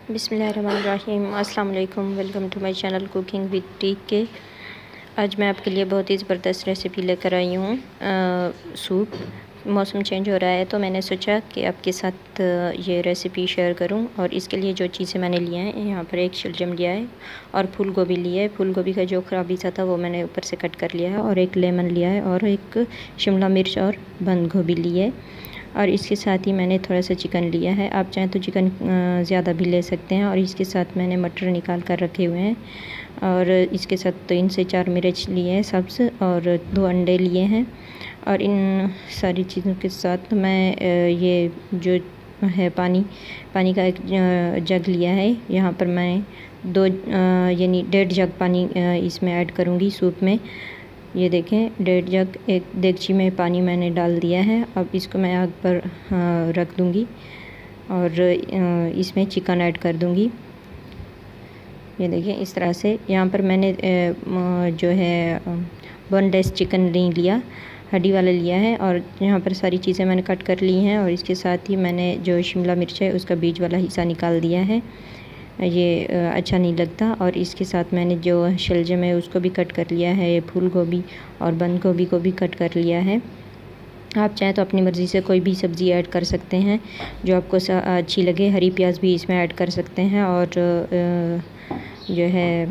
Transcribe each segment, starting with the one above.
बिस्मिल्लाहिर्रहमानिर्रहीम। अस्सलाम वालेकुम। Welcome to my channel cooking with TK. आज मैं आपके लिए बहुत ही ज़बरदस्त रेसिपी लेकर आई हूँ। सूप। मौसम चेंज हो रहा है तो मैंने सोचा कि आपके साथ ये रेसिपी शेयर करूँ। और इसके लिए जो चीज़ें मैंने लिया है, यहाँ पर एक शलजम लिया है और फूल गोभी लिया है। फूल गोभी का जो खराबी था वो मैंने ऊपर से कट कर लिया है, और एक लेमन लिया है, और एक शिमला मिर्च और बंद गोभी ली है। और इसके साथ ही मैंने थोड़ा सा चिकन लिया है। आप चाहें तो चिकन ज़्यादा भी ले सकते हैं। और इसके साथ मैंने मटर निकाल कर रखे हुए हैं। और इसके साथ 3 से 4 मिर्च लिए हैं सब्ज़, और 2 अंडे लिए हैं। और इन सारी चीज़ों के साथ मैं ये जो है पानी का एक जग लिया है। यहाँ पर मैं 2 यानी 1.5 जग पानी इसमें ऐड करूँगी सूप में। ये देखें, 1.5 जग एक देगची में पानी मैंने डाल दिया है। अब इसको मैं आग पर रख दूँगी और इसमें चिकन ऐड कर दूँगी। ये देखिए इस तरह से। यहाँ पर मैंने जो है बोनलेस चिकन नहीं लिया, हड्डी वाला लिया है। और यहाँ पर सारी चीज़ें मैंने कट कर ली हैं। और इसके साथ ही मैंने जो शिमला मिर्च है उसका बीज वाला हिस्सा निकाल दिया है, ये अच्छा नहीं लगता। और इसके साथ मैंने जो शलजम है उसको भी कट कर लिया है, फूल गोभी और बंद गोभी को भी कट कर लिया है। आप चाहें तो अपनी मर्ज़ी से कोई भी सब्ज़ी ऐड कर सकते हैं जो आपको अच्छी लगे। हरी प्याज भी इसमें ऐड कर सकते हैं, और जो है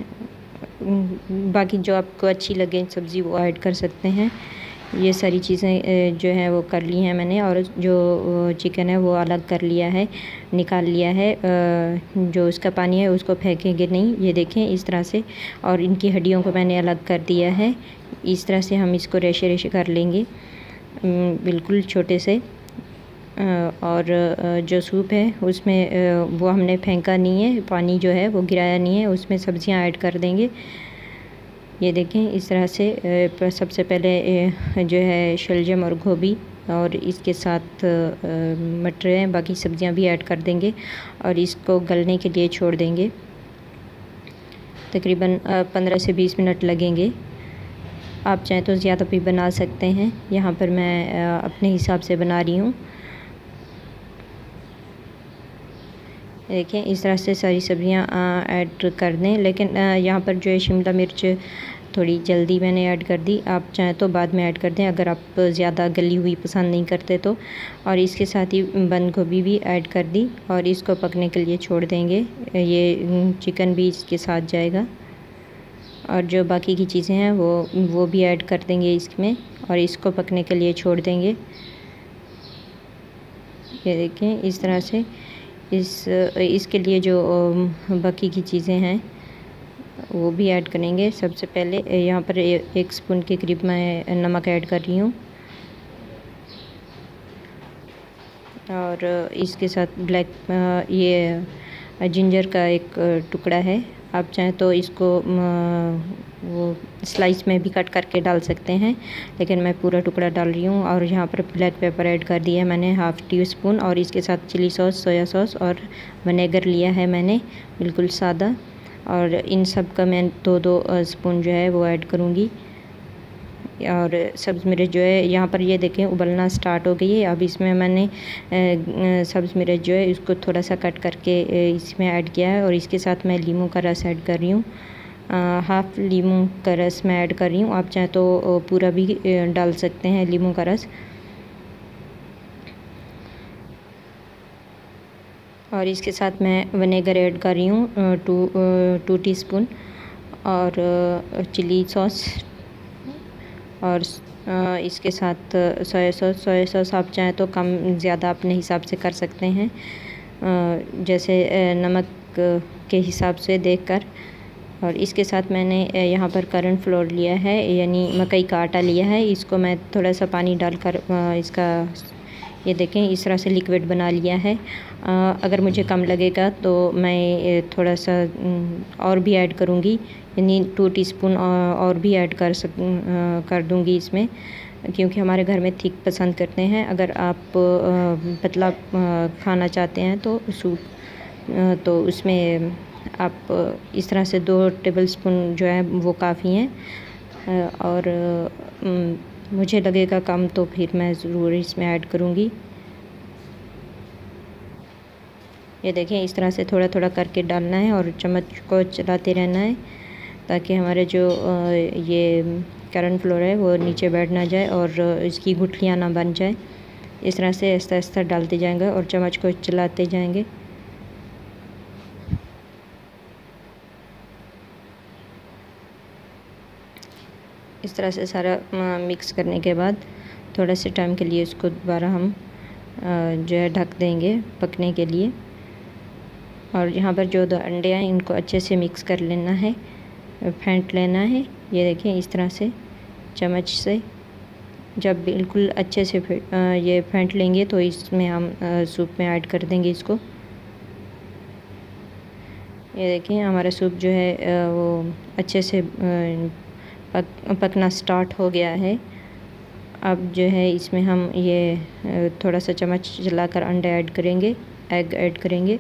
बाकी जो आपको अच्छी लगे सब्ज़ी वो ऐड कर सकते हैं। ये सारी चीज़ें जो है वो कर ली हैं मैंने। और जो चिकन है वो अलग कर लिया है, निकाल लिया है। जो उसका पानी है उसको फेंकेंगे नहीं, ये देखें इस तरह से। और इनकी हड्डियों को मैंने अलग कर दिया है। इस तरह से हम इसको रेशे रेशे कर लेंगे, बिल्कुल छोटे से। और जो सूप है उसमें वो हमने फेंका नहीं है, पानी जो है वो गिराया नहीं है, उसमें सब्जियां ऐड कर देंगे। ये देखें इस तरह से। सबसे पहले जो है शलजम और गोभी, और इसके साथ मटर हैं, बाकी सब्जियां भी ऐड कर देंगे और इसको गलने के लिए छोड़ देंगे। तकरीबन 15 से 20 मिनट लगेंगे। आप चाहें तो ज़्यादा भी बना सकते हैं। यहाँ पर मैं अपने हिसाब से बना रही हूँ। देखिए इस तरह से सारी सब्जियाँ ऐड कर दें। लेकिन यहाँ पर जो है शिमला मिर्च थोड़ी जल्दी मैंने ऐड कर दी, आप चाहें तो बाद में ऐड कर दें अगर आप ज़्यादा गली हुई पसंद नहीं करते तो। और इसके साथ ही बंद गोभी भी ऐड कर दी और इसको पकने के लिए छोड़ देंगे। ये चिकन भी इसके साथ जाएगा, और जो बाकी की चीज़ें हैं वो भी ऐड कर देंगे इसमें, और इसको पकने के लिए छोड़ देंगे। ये देखें इस तरह से। इसके लिए जो बाकी की चीज़ें हैं वो भी ऐड करेंगे। सबसे पहले यहाँ पर 1 स्पून के करीब मैं नमक ऐड कर रही हूँ, और इसके साथ ये जिंजर का एक टुकड़ा है। आप चाहें तो इसको वो स्लाइस में भी कट करके डाल सकते हैं, लेकिन मैं पूरा टुकड़ा डाल रही हूँ। और यहाँ पर ब्लैक पेपर ऐड कर दिया है मैंने 1/2 टीस्पून, और इसके साथ चिली सॉस, सोया सॉस और विनेगर लिया है मैंने, बिल्कुल सादा। और इन सब का मैं 2-2 स्पून जो है वो ऐड करूँगी। और सब्ज़ मिर्च जो है यहाँ पर ये देखें उबलना स्टार्ट हो गई है। अब इसमें मैंने सब्ज़ मिर्च जो है इसको थोड़ा सा कट करके इसमें ऐड किया है, और इसके साथ मैं लीमू का रस ऐड कर रही हूँ। 1/2 लीमू का रस मैं ऐड कर रही हूँ। आप चाहें तो पूरा भी डाल सकते हैं लीमू का रस। और इसके साथ मैं विनेगर ऐड कर रही हूँ 2 टीस्पून, और चिली सॉस, और इसके साथ सोया सॉस आप चाहें तो कम ज़्यादा अपने हिसाब से कर सकते हैं, जैसे नमक के हिसाब से देखकर। और इसके साथ मैंने यहाँ पर करन फ्लोर लिया है, यानी मकई का आटा लिया है। इसको मैं थोड़ा सा पानी डालकर इसका ये देखें इस तरह से लिक्विड बना लिया है। अगर मुझे कम लगेगा तो मैं थोड़ा सा और भी ऐड करूँगी, यानी 2 टीस्पून और भी ऐड कर दूँगी इसमें, क्योंकि हमारे घर में थिक पसंद करते हैं। अगर आप पतला खाना चाहते हैं तो सूप तो उसमें आप इस तरह से 2 टेबलस्पून जो है वो काफ़ी हैं। और मुझे लगेगा कम तो फिर मैं ज़रूर इसमें ऐड करूँगी। ये देखें, इस तरह से थोड़ा थोड़ा करके डालना है और चम्मच को चलाते रहना है ताकि हमारे जो ये कॉर्नफ्लोर है वो नीचे बैठ ना जाए और इसकी गुठलियाँ ना बन जाए। इस तरह से आहिस्ता आहिस्ता डालते जाएंगे और चम्मच को चलाते जाएंगे। इस तरह से सारा मिक्स करने के बाद थोड़ा से टाइम के लिए इसको दोबारा हम जो है ढक देंगे पकने के लिए। और यहाँ पर जो 2 अंडे हैं इनको अच्छे से मिक्स कर लेना है, फेंट लेना है। ये देखें, इस तरह से चम्मच से जब बिल्कुल अच्छे से ये फेंट लेंगे तो इसमें हम सूप में ऐड कर देंगे इसको। ये देखें, हमारा सूप जो है वो अच्छे से पकना स्टार्ट हो गया है। अब जो है इसमें हम ये थोड़ा सा चम्मच चलाकर अंडे ऐड करेंगे, एग ऐड करेंगे।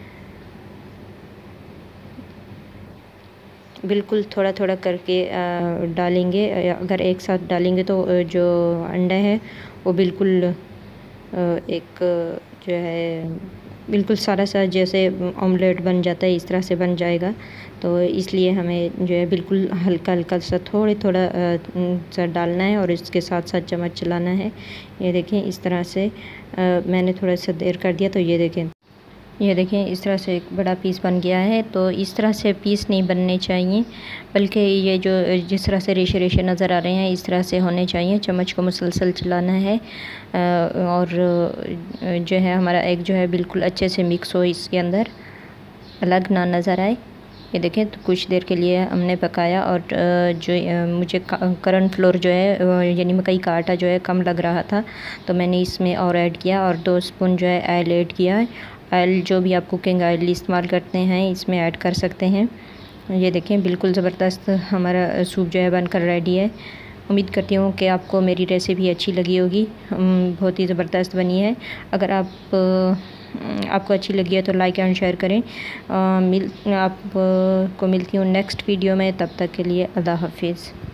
बिल्कुल थोड़ा थोड़ा करके डालेंगे। अगर एक साथ डालेंगे तो जो अंडा है वो बिल्कुल एक जो है बिल्कुल सारा सा जैसे ऑमलेट बन जाता है इस तरह से बन जाएगा। तो इसलिए हमें जो है बिल्कुल हल्का हल्का सा थोड़ा सा डालना है और इसके साथ साथ चम्मच चलाना है। ये देखें, इस तरह से मैंने थोड़ा सा देर कर दिया तो ये देखें इस तरह से एक बड़ा पीस बन गया है। तो इस तरह से पीस नहीं बनने चाहिए, बल्कि ये जो जिस तरह से रेशे रेशे नज़र आ रहे हैं इस तरह से होने चाहिए। चम्मच को मुसलसल चलाना है और जो है हमारा एग जो है बिल्कुल अच्छे से मिक्स हो, इसके अंदर अलग ना नज़र आए। ये देखें, तो कुछ देर के लिए हमने पकाया और जो मुझे कॉर्नफ्लोर जो है यानी मकई का आटा जो है कम लग रहा था तो मैंने इसमें और ऐड किया और 2 स्पून जो है ऑयल ऐड किया। ऑयल जो भी आप कुकिंग ऑयल इस्तेमाल करते हैं इसमें ऐड कर सकते हैं। ये देखें, बिल्कुल ज़बरदस्त हमारा सूप जो है बनकर रेडी है। उम्मीद करती हूँ कि आपको मेरी रेसिपी अच्छी लगी होगी। बहुत ही ज़बरदस्त बनी है। अगर आपको अच्छी लगी है तो लाइक एंड शेयर करें। आपको मिलती हूँ नेक्स्ट वीडियो में, तब तक के लिए अल्लाह हाफिज़।